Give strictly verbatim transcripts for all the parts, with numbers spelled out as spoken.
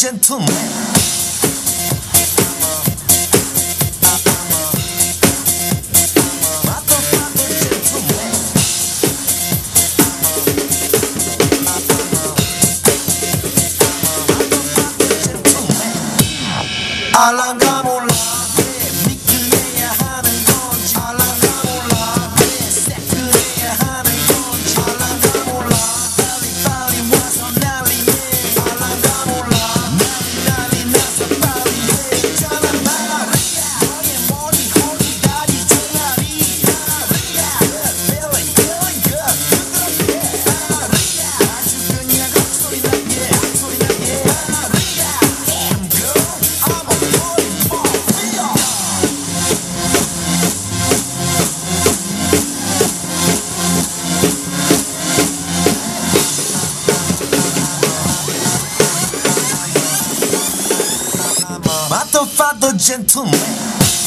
gentleman. 알아가 몰라 왜 미끄러야 하는 건지 알아가 몰라 왜 새끄러야 하는 건지 알아가 몰라 빨리 빨리 와서 난리네 알아가 몰라 난리 난리 나서 빨리 해 있잖아 말이야 너의 머리 허리 다리 종아리 말이야 feeling feeling good 부드럽게 말이야 아주 그냥 소리 나게 소리 나게 말이야 damn girl I'm a motherfucker gentleman.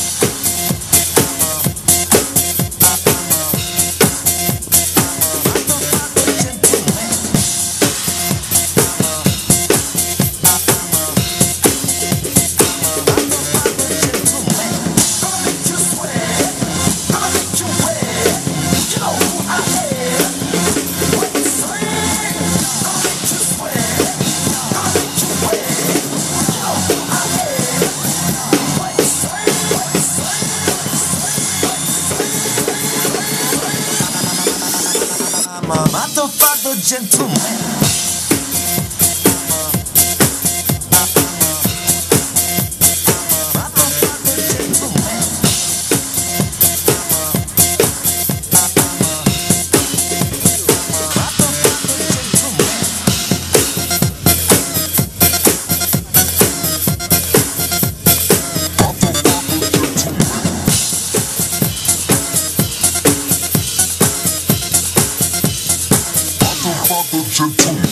Motherfucker gentleman. Gentleman.